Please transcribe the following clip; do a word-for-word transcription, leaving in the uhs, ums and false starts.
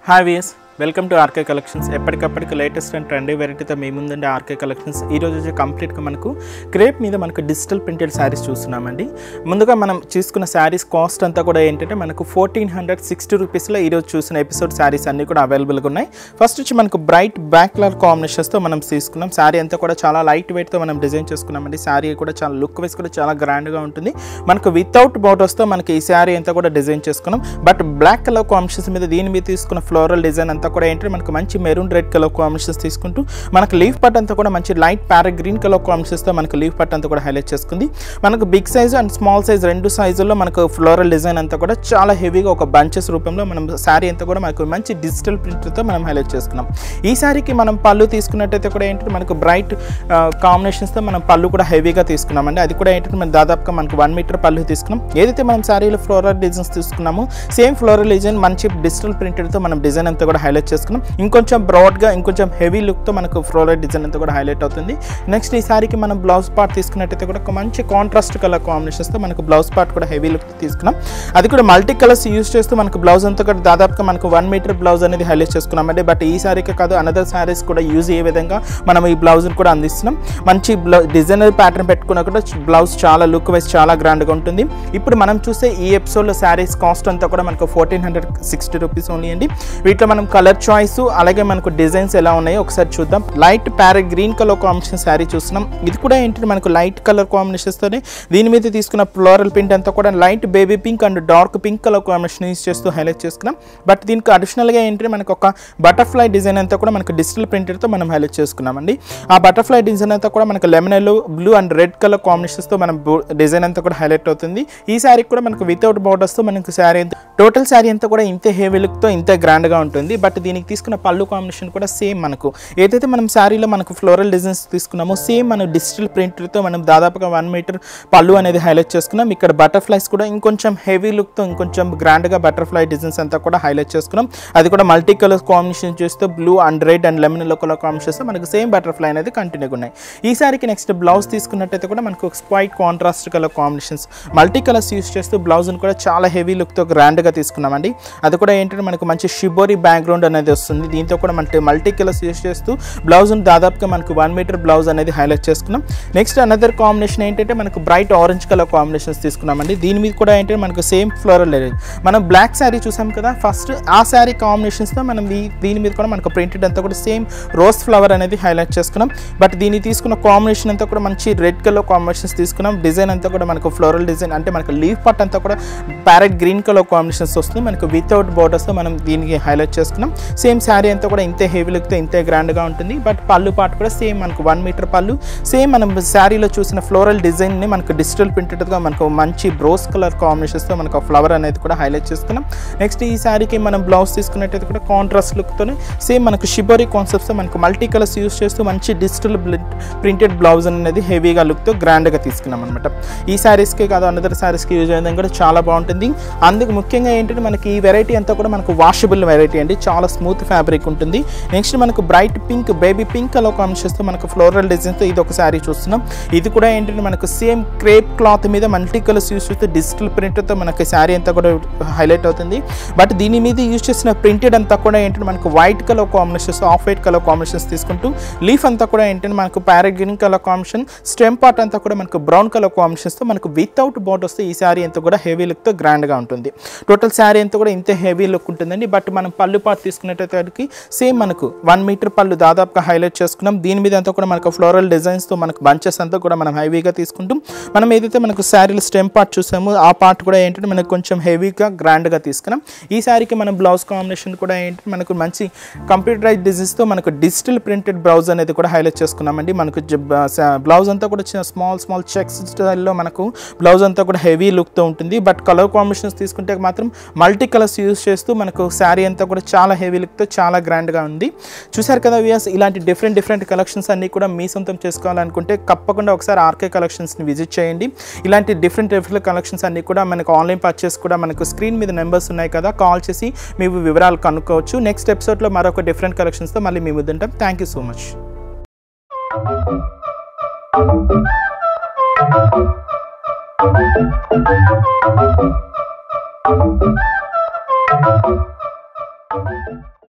Hi viewers, welcome to R K Collections. ఎప్పటికప్పటికి latest and trendy వెరైటీతో మీ ముందుండే R K Collections ఈ రోజు వచ్చే కంప్లీట్గా మనకు క్రేప్ మీద మనకు డిజిటల్ ప్రింటెడ్ శారీస్ చూస్తున్నామండి. ముందుగా మనం చూసుకున్న శారీస్ కాస్ట్ అంతా కూడా ఏంటంటే మనకు ఫోర్టీన్ హండ్రెడ్ సిక్స్టీ రూపీస్లో ఈరోజు చూసిన ఎపిసోడ్ శారీస్ అన్నీ కూడా అవైలబుల్గా ఉన్నాయి. ఫస్ట్ వచ్చి మనకు బ్రైట్ బ్యాక్ కలర్ కాంబినేషన్స్తో మనం తీసుకున్నాం. శారీ అంతా కూడా చాలా లైట్ వెయిట్తో మనం డిజైన్ చేసుకున్నామండి. శారీ కూడా చాలా లుక్ వైస్ కూడా చాలా గ్రాండ్గా ఉంటుంది. మనకు వితౌట్ బోర్డర్స్తో మనకి ఈ శారీ అంతా కూడా డిజైన్ చేసుకున్నాం. బట్ బ్లాక్ కలర్ కాంబినేషన్స్ మీద దీని మీద తీసుకున్న ఫ్లోరల్ డిజైన్ అంతా కూడా ఏంటంటే మనకు మంచి మెరూన్ రెడ్ కలర్ కాంబినేషన్స్ తీసుకుంటూ మనకు లీఫ్ పట్ అంతా కూడా మంచి లైట్ ప్యారెట్ గ్రీన్ కలర్ కాంబినేషన్స్తో మనకు లీఫ్ పట్ అంతా కూడా హైలైట్ చేసుకుంది. మనకు big size and small size రెండు సైజుల్లో మనకు ఫ్లోరల్ డిజైన్ అంతా కూడా చాలా హెవీగా ఒక బంచెస్ రూపంలో మనం శారీ అంతా కూడా మనకు మంచి డిజిటల్ ప్రింట్తో మనం హైలైట్ చేసుకున్నాం. ఈ శారీకి మనం పళ్ళు తీసుకున్నట్టయితే కూడా ఏంటంటే మనకు బ్రైట్ కాంబినేషన్స్తో మనం పళ్ళు కూడా హెవీగా తీసుకున్నామండి. అది కూడా ఏంటంటే మనం దాదాపుగా మనకు వన్ మీటర్ పళ్ళు తీసుకున్నాం. ఏదైతే మనం శారీలో ఫ్లోరల్ డిజైన్స్ తీసుకున్నామో సేమ్ ఫ్లోరల్ డిజైన్ మంచి డిజిటల్ ప్రింటెడ్తో మనం డిజైన్ అంతా కూడా హైలైట్ చేసుకున్నాం. ఇంకొంచెం బ్రాడ్గా ఇంకొంచెం హెవీ లుక్తో మనకు ఫ్లోరల్ డిజైన్ అంతా కూడా హైలైట్ అవుతుంది. నెక్స్ట్ ఈ శారీకి మనం బ్లౌజ్ పార్ట్ తీసుకున్నట్టయితే కూడా ఒక మంచి కాంట్రాస్ట్ కలర్ కాంబినేషన్స్తో మనకు బ్లౌజ్ పార్ట్ కూడా హెవీ లుక్ తీసుకున్నాం. అది కూడా మల్టీ కలర్స్ యూజ్ చేస్తూ మనకు బ్లౌజ్ అంతా కూడా దాదాపుగా మనకు వన్ మీటర్ బ్లౌజ్ అనేది హైలైట్ చేసుకున్నామండి. బట్ ఈ శారీకి కాదు అనదర్ శారీస్ కూడా యూజ్ అయ్యే విధంగా మనం ఈ బ్లౌజ్ని కూడా అందిస్తున్నాం. మంచి బ్లౌజ్ డిజైనర్ ప్యాటర్న్ పెట్టుకున్నా కూడా బ్లౌజ్ చాలా లుక్ వైజ్ చాలా గ్రాండ్గా ఉంటుంది. ఇప్పుడు మనం చూసే ఈ ఎపిసోడ్లో శారీస్ కాస్ట్ అంతా కూడా మనకు fourteen hundred sixty rupees only అండి. వీటిలో మనం కలర్ చాయిస్ అలాగే మనకు డిజైన్స్ ఎలా ఉన్నాయో ఒకసారి చూద్దాం. Light parrot green colour combination sari చూస్తున్నాం. ఇది కూడా ఏంటంటే మనకు లైట్ కలర్ కాంబినేషన్స్తోనే దీని మీద తీసుకున్న ఫ్లోరల్ ప్రింట్ అంతా కూడా light baby pink and dark pink colour combination use చేస్తూ హైలైట్ చేసుకున్నాం. బట్ దీనికి అడిషనల్గా ఏంటంటే మనకు ఒక బటర్ఫ్లై డిజైన్ అంతా కూడా మనకు డిజిటల్ ప్రింటెడ్తో మనం హైలైట్ చేసుకున్నామండి. ఆ బటర్ఫ్లై డిజైన్ అంతా కూడా మనకు lemon yellow blue and red colour కాంబినేషన్స్తో మనం డిజైన్ అంతా కూడా హైలైట్ అవుతుంది. ఈ శారీ కూడా మనకు వితౌట్ బోర్డర్స్తో మనకు శారీ టోటల్ శారీ అంతా కూడా ఇంతే హెవీ లుక్తో ఇంతే గ్రాండ్గా ఉంటుంది. బట్ దీనికి తీసుకున్న పళ్ళు కాంబినేషన్ కూడా సేమ్ మనకు ఏదైతే మనం శారీలో మనకు ఫ్లోరల్ డిజైన్స్ తీసుకున్నామో సేమ్ మనం డిజిటల్ ప్రింటర్తో మనం దాదాపుగా వన్ మీటర్ పళ్ళు అనేది హైలైట్ చేసుకున్నాం. ఇక్కడ బటర్ఫ్లైస్ కూడా ఇంకొంచెం హెవీ లుక్తో ఇంకొంచెం గ్రాండ్గా బటర్ఫ్లై డిజైన్స్ అంతా కూడా హైలైట్ చేసుకున్నాం. అది కూడా మల్టీ కలర్ కాంబినేషన్ చేస్తూ blue and red and lemon yellow colour combinations మనకు సేమ్ బటర్ఫ్లై అనేది కంటిన్యూగా ఉన్నాయి. ఈ శారీకి నెక్స్ట్ బ్లౌజ్ తీసుకున్నట్టయితే కూడా మనకు quite contrast colour combinations multi colours use చేస్తూ బ్లౌజ్ని కూడా చాలా హెవీ లుక్తో గ్రాండ్గా తీసుకున్నామండి. అది కూడా ఏంటంటే మనకు మంచి షిబోరీ బ్యాక్గ్రౌండ్ అనేది వస్తుంది. దీంతో కూడా మనకి మల్టీ కలర్స్ యూస్ చేస్తూ బ్లౌజ్ని దాదాపుగా మనకు వన్ మీటర్ బ్లౌజ్ అనేది హైలైట్ చేసుకున్నాం. నెక్స్ట్ అనదర్ కాంబినేషన్ ఏంటంటే మనకు బ్రైట్ ఆరెంజ్ కలర్ కాంబినేషన్స్ తీసుకున్నామండి. దీని మీద కూడా ఏంటంటే మనకు సేమ్ ఫ్లోరల్ మనం బ్లాక్ శారీ చూసాం కదా ఫస్ట్ ఆ శారీ కాంబినేషన్స్తో మనం దీని మీద కూడా మనకు ప్రింటెడ్ అంతా కూడా సేమ్ రోజ్ ఫ్లవర్ అనేది హైలైట్ చేసుకున్నాం. బట్ దీన్ని తీసుకున్న కాంబినేషన్ అంతా కూడా మంచి రెడ్ కలర్ కాంబినేషన్స్ తీసుకున్నాం. డిజైన్ అంతా కూడా మనకు ఫ్లోరల్ డిజైన్ అంటే మనకు లీఫ్ పట్ అంతా కూడా ప్యారెట్ గ్రీన్ కలర్ కాంబినేషన్స్ వస్తుంది. మనకు వితౌట్ బోర్డర్స్తో మనం దీనికి హైలైట్ చేసుకున్నాం. సేమ్ శారీ అంతా కూడా ఇంతే హెవీ లుక్తో ఇంతే గ్రాండ్గా ఉంటుంది. బట్ పళ్ళు పార్ట్ కూడా సేమ్ మనకు వన్ మీటర్ పళ్ళు సేమ్ మనం శారీలో చూసిన ఫ్లోరల్ డిజైన్ని మనకు డిజిటల్ ప్రింటెడ్గా మనకు మంచి బ్రోస్ కలర్ కాంబినేషన్స్తో మనకు ఫ్లవర్ అనేది కూడా హైలైట్ చేసుకున్నాం. నెక్స్ట్ ఈ శారీకి మనం బ్లౌజ్ తీసుకున్నట్టయితే కూడా కాంట్రాస్ట్ లుక్తోనే సేమ్ మనకు షిబోరీ కాన్సెప్ట్స్తో మనకు మల్టీ కలర్స్ యూస్ చేస్తూ మంచి డిజిటల్ ప్రింటెడ్ బ్లౌజ్ అనేది హెవీగా లుక్తో గ్రాండ్గా తీసుకున్నాం అనమాట. ఈ శారీస్కి కాదు అనదర్ శారీస్కి యూజ్ అయ్యేది కూడా చాలా బాగుంటుంది. అందుకు ముఖ్యంగా ఏంటంటే మనకి ఈ వెరైటీ అంతా కూడా మనకు వాషబుల్ వెరైటీ అండి. చాలా స్మూత్ ఫ్యాబ్రిక్ ఉంటుంది. నెక్స్ట్ మనకు bright pink baby pink colour కాంబినేషన్స్తో మనకు ఫ్లోరల్ డిజైన్తో ఇది ఒక శారీ చూస్తున్నాం. ఇది కూడా ఏంటంటే మనకు సేమ్ క్రేప్ క్లాత్ మీద మల్టీ కలర్స్ యూస్ చేస్తే డిజిటల్ ప్రింట్తో మనకి శారీ అంతా కూడా హైలైట్ అవుతుంది. బట్ దీని మీద యూజ్ చేసిన ప్రింటెడ్ అంతా కూడా ఏంటంటే మనకు white colour combinations off white colour combinations తీసుకుంటూ లీఫ్ అంతా కూడా ఏంటంటే మనకు parrot green colour combination stem part అంతా కూడా మనకు బ్రౌన్ కలర్ కాంబినేషన్స్తో మనకు వితౌట్ బోర్డర్స్తో ఈ శారీ అంతా కూడా హెవీ లుక్తో గ్రాండ్గా ఉంటుంది. టోటల్ శారీ అంతా కూడా ఇంతే హెవీ లుక్ ఉంటుందండి. బట్ మనం పళ్ళు పార్ట్ తీసుకున్నట్టయితే సేమ్ మనకు వన్ మీటర్ పళ్ళు దాదాపుగా హైలైట్ చేసుకున్నాం. దీని మీద అంతా కూడా మనకు ఫ్లోరల్ డిజైన్స్తో మనకు బంచెస్ అంతా కూడా మనం హెవీగా తీసుకుంటాం. మనం ఏదైతే మనకు శారీలో స్టెమ్ పార్ట్ చూసామో ఆ పార్ట్ కూడా ఏంటంటే మనకు కొంచెం హెవీగా గ్రాండ్గా తీసుకున్నాం. ఈ శారీకి మనం బ్లౌజ్ కాంబినేషన్ కూడా ఏంటంటే మనకు మంచి కంప్యూటరైజ్ డిజైన్స్తో మనకు డిజిటల్ ప్రింటెడ్ బ్లౌజ్ అనేది కూడా హైలైట్ చేసుకున్నామండి. మనకు బ్లౌజ్ అంతా కూడా స్మాల్ స్మాల్ చెక్స్ స్టైల్లో మనకు బ్లౌజ్ అంతా కూడా హెవీ లుక్తో ఉంటుంది. బట్ కలర్ కాంబినేషన్స్ తీసుకుంటే మాత్రం మల్టీ కలర్స్ యూజ్ చేస్తూ మనకు శారీ అంతా కూడా చాలా హెవీ లుక్తో చాలా గ్రాండ్గా ఉంది. చూసారు కదా వ్యూయర్స్, ఇలాంటి డిఫరెంట్ డిఫరెంట్ కలెక్షన్స్ అన్నీ కూడా మీ సొంతం చేసుకోవాలనుకుంటే తప్పకుండా ఒకసారి ఆర్కే కలెక్షన్స్ని విజిట్ చేయండి. ఇలాంటి డిఫరెంట్ డిఫరెంట్ కలెక్షన్స్ అన్నీ కూడా మనకు ఆన్లైన్ పర్చేస్ కూడా మనకు స్క్రీన్ మీద నెంబర్స్ ఉన్నాయి కదా, కాల్ చేసి మీ వివరాలు కనుక్కోవచ్చు. నెక్స్ట్ ఎపిసోడ్లో మరొక డిఫరెంట్ కలెక్షన్స్తో మళ్ళీ మీ ముందుంటాం. Thank you so much. Thank you.